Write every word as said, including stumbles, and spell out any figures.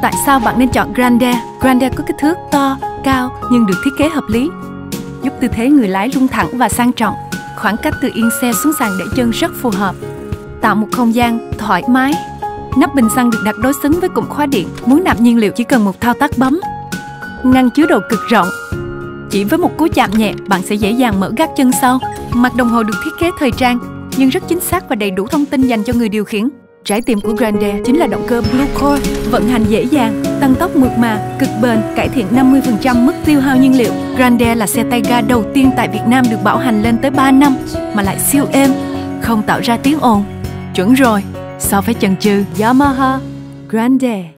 tại sao bạn nên chọn Grande. Grande có kích thước to, cao nhưng được thiết kế hợp lý, giúp tư thế người lái luôn thẳng và sang trọng. Khoảng cách từ yên xe xuống sàn để chân rất phù hợp, tạo một không gian thoải mái. Nắp bình xăng được đặt đối xứng với cụm khóa điện, muốn nạp nhiên liệu chỉ cần một thao tác bấm. Ngăn chứa đồ cực rộng, chỉ với một cú chạm nhẹ bạn sẽ dễ dàng mở gác chân sau. Mặt đồng hồ được thiết kế thời trang nhưng rất chính xác và đầy đủ thông tin dành cho người điều khiển. Trái tim của Grande chính là động cơ Blue Core, vận hành dễ dàng, tăng tốc mượt mà, cực bền, cải thiện năm mươi phần trăm mức tiêu hao nhiên liệu. Grande là xe tay ga đầu tiên tại Việt Nam được bảo hành lên tới ba năm mà lại siêu êm, không tạo ra tiếng ồn. Chuẩn rồi, so với chần chừ Yamaha. Grande.